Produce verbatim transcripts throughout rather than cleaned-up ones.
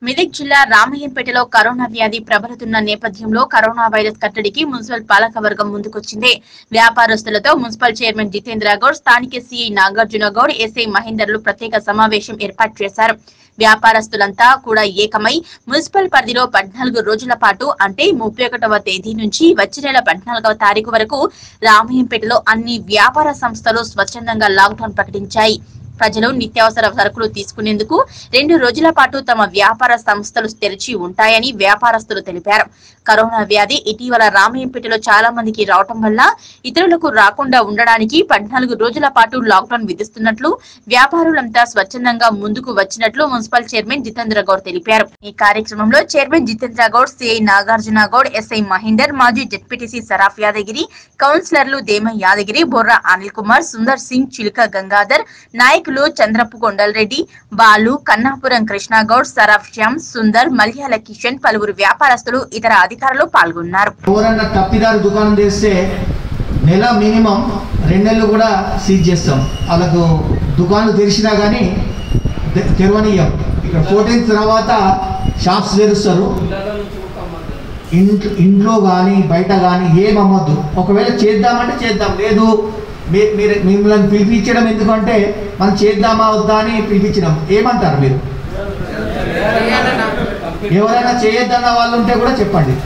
మెదక్ జిల్లా రామయ్యంపేటలో కరోనా వ్యాధి ప్రబలుతున్న నేపథ్యంలో కరోనా వైరస్ కట్టడికి మున్సిపల్ పాలకవర్గం ముందుకొచ్చింది. వ్యాపారస్తులతో మున్సిపల్ చైర్మన్ జితేంద్ర గౌడ్, స్థానిక సీఐ నాగార్జున గౌడ్, ఎస్ఐ మహేందర్లు ప్రత్యేక సమావేశం ఏర్పాటు చేశారు. వ్యాపారస్తులంతా కూడా ఏకమై మున్సిపల్ పరిధిలో పద్నాలుగు రోజుల పాటు అంటే ముప్పై ఒకటవ తేదీ నుంచి వచ్చే నెల పద్నాలుగవ తారీఖు వరకు రామయ్యంపేటలో అన్ని వ్యాపార సంస్థలు స్వచ్ఛందంగా లాక్డౌన్ ప్రకటించాయి. ప్రజలు నిత్యావసర సరుకులు తీసుకునేందుకు రెండు రోజుల పాటు తమ వ్యాపార సంస్థలు తెరిచి ఉంటాయని వ్యాపారస్తులు తెలిపారు. కరోనా వ్యాధి ఇటీవల రామయ్యంపేటలో చాలా మందికి రావటం వల్ల ఇతరులకు రాకుండా ఉండడానికి పద్నాలుగు రోజుల పాటు లాక్డౌన్ విధిస్తున్నట్లు వ్యాపారులంతా స్వచ్ఛందంగా ముందుకు వచ్చినట్లు మున్సిపల్ చైర్మన్ జితేంద్ర గౌడ్ తెలిపారు. ఈ కార్యక్రమంలో chairman Jitendra Goud, CI Nagarjuna Goud, SI Mahender, మాజీ జెడ్పీటీసీ సరాఫ్ యాదగిరి, కౌన్సిలర్లు దేమ యాదగిరి, బొర్రా అనిల్ కుమార్, సుందర్ సింగ్, చిలుక గంగాధర్, నాయకులు చంద్రపు కొండలరెడ్డి, బాలు, కన్నాపురం కృష్ణగౌడ్, సరాఫ్ శ్యామ్, సుందర్, మల్యాల కిషన్, పలువురు వ్యాపారస్తులు ఇతర అధికారులు పాల్గొన్నారు. ఎవరన్నా తప్పిదారు దుకాణం చేస్తే నెల మినిమం రెండు నెలలు కూడా సీజ్ చేస్తాం. వాళ్ళకు దుకాణాలు తెరిచినా కానీ తెరవనీయం. ఇక్కడ ఫోర్టీన్త్ తర్వాత షాప్స్ తెరుస్తారు. ఇంట్లో ఇంట్లో కానీ బయట కానీ ఏం అమ్మొద్దు. ఒకవేళ చేద్దామంటే చేద్దాం, లేదు మీరు మిమ్మల్ని పిలిపించడం ఎందుకంటే మనం చేద్దామా వద్దా అని పిలిపించడం. ఏమంటారు మీరు? ఎవరైనా చేయొద్దన్న వాళ్ళు ఉంటే కూడా చెప్పండి.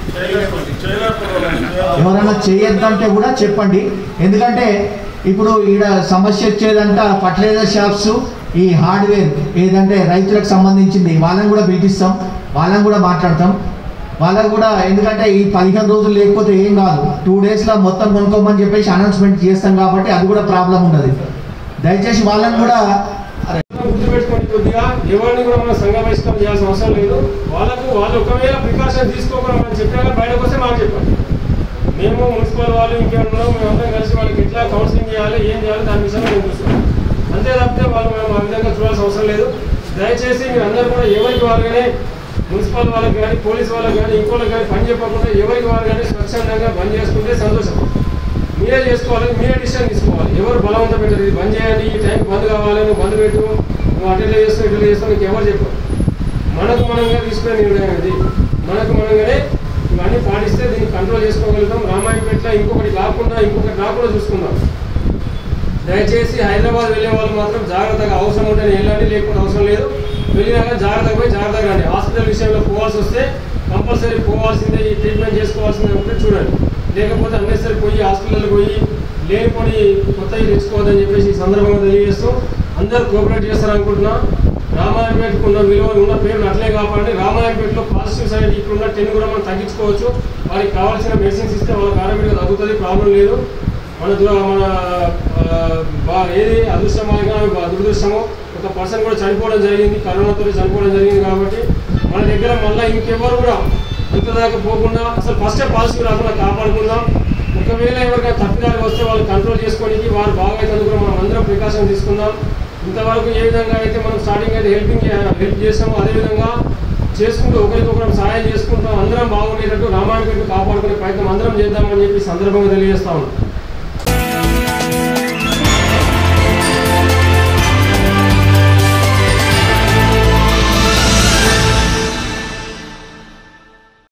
ఎవరైనా చేయొద్దంటే కూడా చెప్పండి. ఎందుకంటే ఇప్పుడు ఈడ సమస్య వచ్చేదంట ఫర్టిలైజర్ షాప్స్, ఈ హార్డ్వేర్ ఏదంటే రైతులకు సంబంధించింది వాళ్ళని కూడా పిలిపిస్తాం, వాళ్ళని కూడా మాట్లాడతాం. వాళ్ళకు కూడా ఎందుకంటే ఈ పదిహేను రోజులు లేకపోతే ఏం కాదు, టూ డేస్లో మొత్తం కొనుక్కోమని చెప్పేసి అనౌన్స్మెంట్ చేస్తాం కాబట్టి అది కూడా ప్రాబ్లం ఉండదు. దయచేసి వాళ్ళని కూడా గుర్తుపెట్టుకోండి. కొద్దిగా ఎవరిని కూడా మనం సంఘ బహిష్కరణ చేయాల్సిన అవసరం లేదు. వాళ్ళకు వాళ్ళు ఒకవేళ ప్రికాషన్ తీసుకోకుండా మనం చెప్పినా బయటకు వస్తే మాకు చెప్పండి. మేము మున్సిపల్ వాళ్ళు ఇంకేమన్నా మేమందరం కలిసి వాళ్ళకి ఎట్లా కౌన్సిలింగ్ చేయాలి, ఏం చేయాలి దాని విషయంలో మేము చూస్తాం. అంతే తప్పితే వాళ్ళు మేము ఆ విధంగా చూడాల్సిన అవసరం లేదు. దయచేసి మీరు అందరూ కూడా ఎవరికి వాళ్ళగానే మున్సిపల్ వాళ్ళకి కానీ పోలీసు వాళ్ళకి కానీ ఇంకోళ్ళకి కానీ పని చెప్పకుండా ఎవరికి వాళ్ళు కానీ స్వచ్ఛందంగా బంద్ చేసుకుంటే సంతోషం. మీరే చేసుకోవాలి, మీరే డిసిషన్ తీసుకోవాలి. ఎవరు బలవంత పెట్టారు ఇది బంద్ చేయాలి, ఈ టైంకి బంద్ కావాలి, నువ్వు బంద్ పెట్టు, నువ్వు అటెండ్ చేస్తావు ఇట్లా చేస్తావు, నీకు ఎవరు చెప్పారు? మనకు మనంగా తీసుకునే నిర్ణయం ఇది. మనకు మనంగానే ఇవన్నీ పాటిస్తే దీన్ని కంట్రోల్ చేసుకోగలుగుతాం. రామాయణపేటలో ఇంకొకటి కాకుండా ఇంకొకటి రాకుండా చూసుకుందాం. దయచేసి హైదరాబాద్ వెళ్ళే వాళ్ళు మాత్రం జాగ్రత్తగా అవసరం ఉంటేనే వెళ్ళండి, లేకపోతే అవసరం లేదు. వెళ్ళినాక జాగ్రత్తగా పోయి జాగ్రత్తగా రండి. హాస్పిటల్ విషయంలో పోవాల్సి వస్తే కంపల్సరీ పోవాల్సిందే, ఈ ట్రీట్మెంట్ చేసుకోవాల్సిందే ఉంటే చూడండి. లేకపోతే అన్నెసరీ పోయి హాస్పిటల్కి పోయి లేనిపోని కొత్తవి తెచ్చుకోవద్దని చెప్పేసి ఈ సందర్భంగా తెలియజేస్తూ అందరూ కోఆపరేట్ చేస్తారనుకుంటున్నా. రామాయణపేటకు ఉన్న విలువ ఉన్న పేరును అట్లే కాపాడి రామాయణపేటలో పాజిటివ్ సైడ్ ఇప్పుడున్న టెన్ కూడా మనం తగ్గించుకోవచ్చు. వారికి కావాల్సిన మెడిసిన్స్ ఇస్తే వాళ్ళకి ఆరోగ్యంగా తగ్గుతుంది, ప్రాబ్లం లేదు. మన మన బా ఏది అదృష్టమో దురదృష్టమో ఒక పర్సన్ కూడా చనిపోవడం జరిగింది, కరోనాతో చనిపోవడం జరిగింది. కాబట్టి మన దగ్గర మళ్ళీ ఇంకెవరు కూడా అంతదాకా పోకుండా అసలు ఫస్టే పాజిటివ్ రాకుండా కాపాడుకుందాం. ఒకవేళ ఎవరికైనా తప్పిదాలు వస్తే వాళ్ళు కంట్రోల్ చేసుకోవడానికి వారు బాగా అయితే కూడా మనం అందరం ప్రికాషన్ తీసుకుందాం. ఇంతవరకు ఏ విధంగా అయితే మనం స్టార్టింగ్ అయితే హెల్పింగ్ హెల్ప్ చేస్తామో అదేవిధంగా చేసుకుంటూ ఒకరికొకరం సహాయం చేసుకుంటాం. అందరం బాగుండేటట్టు రామాయణపేటను కాపాడుకునే ప్రయత్నం అందరం చేద్దామని చెప్పి సందర్భంగా తెలియజేస్తా ఉన్నాం.